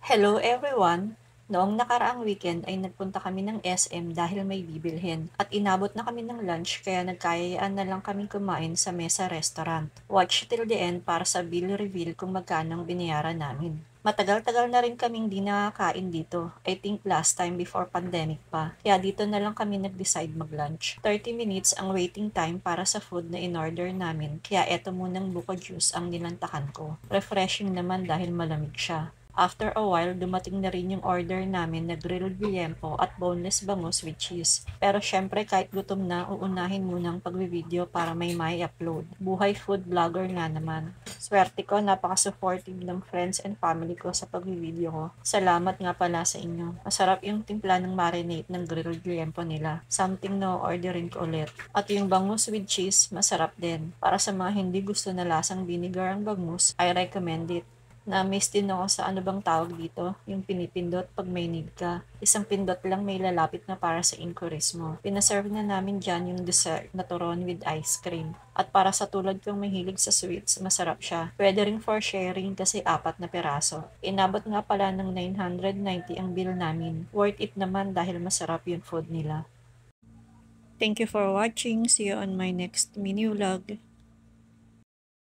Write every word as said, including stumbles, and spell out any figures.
Hello everyone! Noong nakaraang weekend ay nagpunta kami ng S M dahil may bibilhin at inabot na kami ng lunch kaya nagkayayaan na lang kaming kumain sa Mesa Restaurant. Watch till the end para sa bill reveal kung magkano ang binayaran namin. Matagal-tagal na rin kaming di nakakain dito. I think last time before pandemic pa. Kaya dito na lang kami nag-decide mag-lunch. thirty minutes ang waiting time para sa food na in-order namin. Kaya eto munang buko juice ang nilantakan ko. Refreshing naman dahil malamig siya. After a while, dumating na rin yung order namin na grilled liempo at boneless bangus with cheese. Pero syempre kahit gutom na, uunahin muna ang pagbi-video para may may upload. Buhay food vlogger nga naman. Swerte ko, napaka-supportive ng friends and family ko sa pagbi-video ko. Salamat nga pala sa inyo. Masarap yung timpla ng marinade ng grilled liempo nila. Something na orderin ko ulit. At yung bangus with cheese, masarap din. Para sa mga hindi gusto na lasang vinegar ang bangus, I recommend it. Na-miss din ako sa ano bang tawag dito, yung pinipindot pag may need ka. Isang pindot lang may lalapit na para sa inquiries mo. Pinaserve na namin dyan yung dessert na turon with ice cream. At para sa tulad kong mahilig sa sweets, masarap siya. Pwede rin for sharing kasi apat na peraso. Inabot nga pala ng nine hundred ninety ang bill namin. Worth it naman dahil masarap yung food nila. Thank you for watching. See you on my next mini vlog.